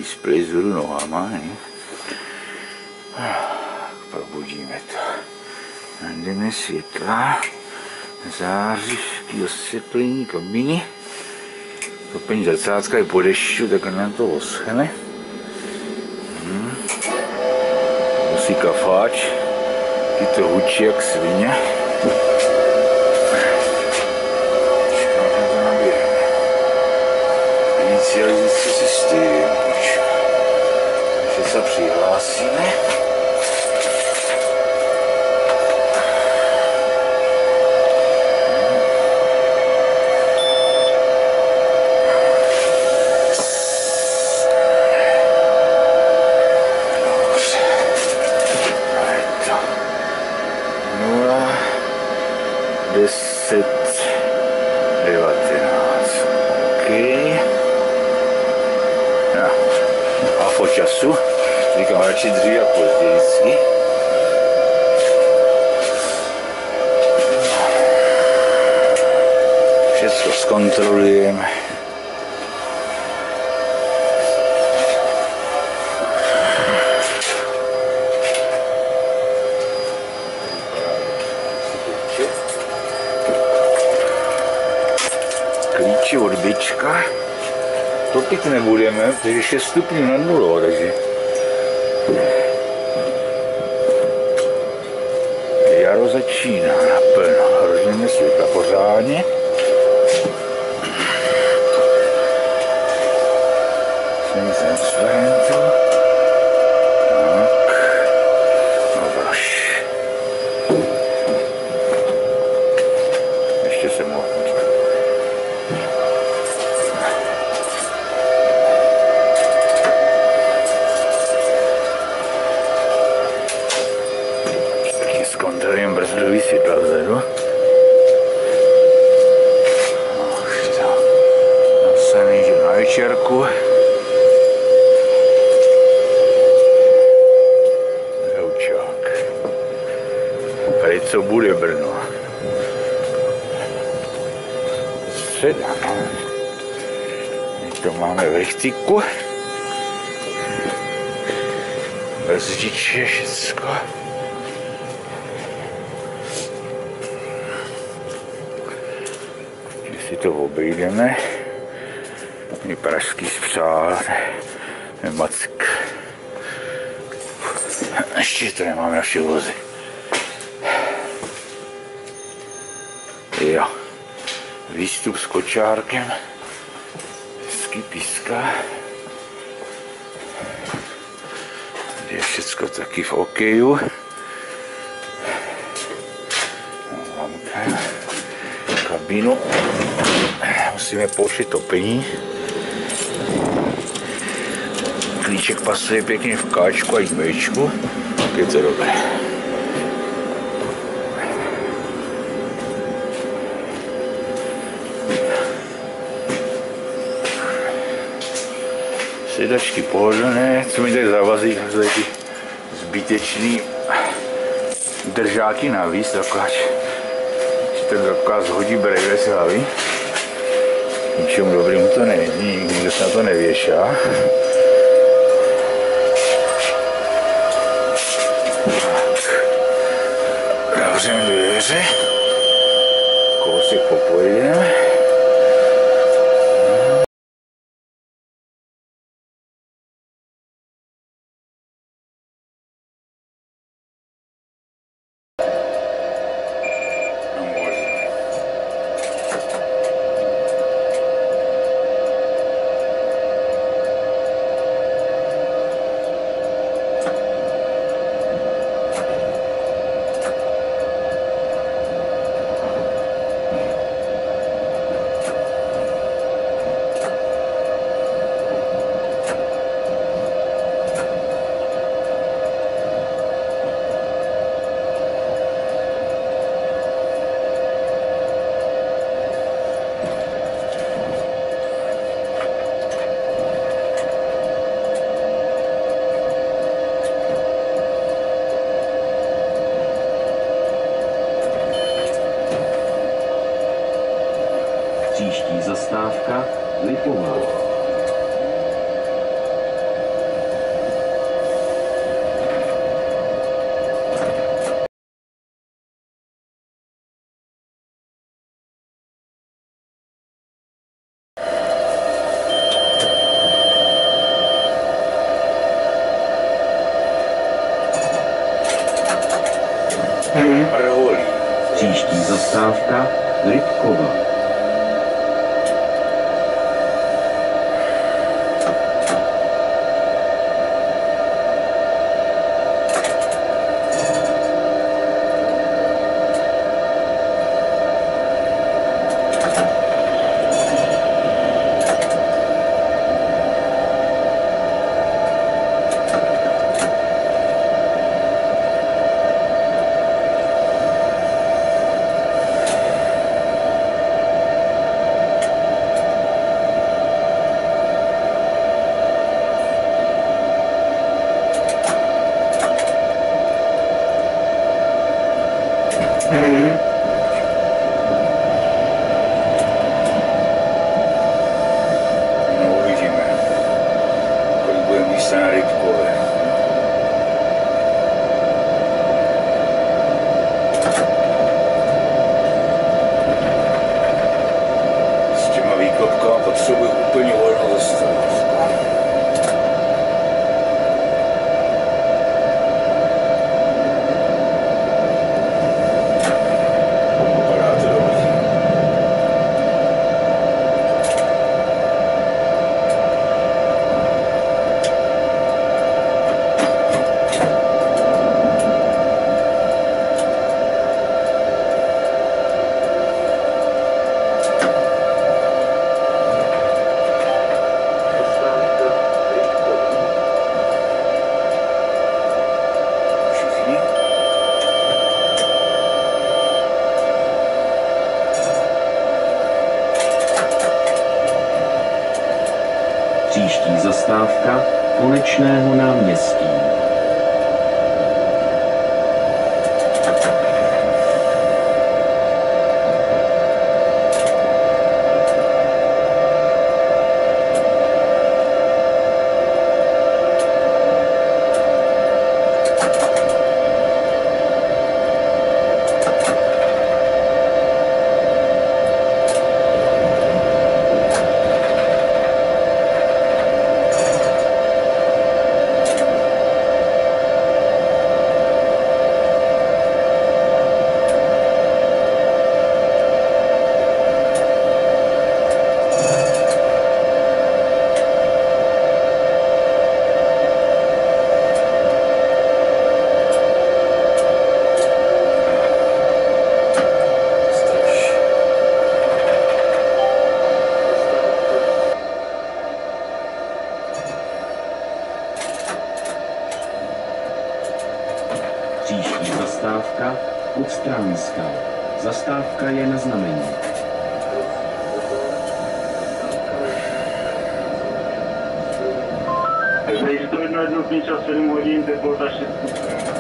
displej vzhůru nohama. Probudíme to. Najdeme světla, zářivky, osvětlení kabiny. Stopeň zrcátka je po dešťu, tak nám to oschne. Musí kafáč, je to hučí jak svině. Inicializace systému. Takže se přihlásíme. Času, říkám radši dřív a později. Všechno zkontrolujeme. Klíče od bička. Topit nebudeme, protože 6 stupňů nad nulou, takže jaro začíná naplno. Rozdělíme světla pořádně. Jsem transparentu. Tak. Dobroš. Ještě se mohl. Zkontrolujeme brzdový světla vzadu. Napsaný, že na večerku. Houčák. Tady co bude Brno? Středa. My to máme v rychtiku. Brzdiče, všecko. Si to obejdeme. Je pražský spřál. Mack. Ještě to nemáme naše vozy. Jo. Výstup s kočárkem. Hezky píská. Je všecko taky v okeju. Kabinu. Musíme pouštět topení. Klíček pasuje pěkně v Kčku a i v Bčku. Tak je to dobré. Sedačky pohodlné, co mi tady zavazí, tady ty zbytečný držáky navíc, taková, ten taková zhodí brejle z hlavy. Ničemu dobrému to není, nikdo se na to nevěšá. Zavřeme dveře, kousek popojedeme. Příští zastávka Lipová. Rholí. Příští zastávka Rybkova. No uvidíme, kolik bude místa na Rybkové. S těma výklopkama potřebuji úplně volnou zastávku. Vypadá to dobře. Všichni? Příští zastávka Konečného náměstí. Příští zastávka Podstránská. Zastávka je na znamení. Takže to jedno čas 7 hodin, teplota 6 stupňů.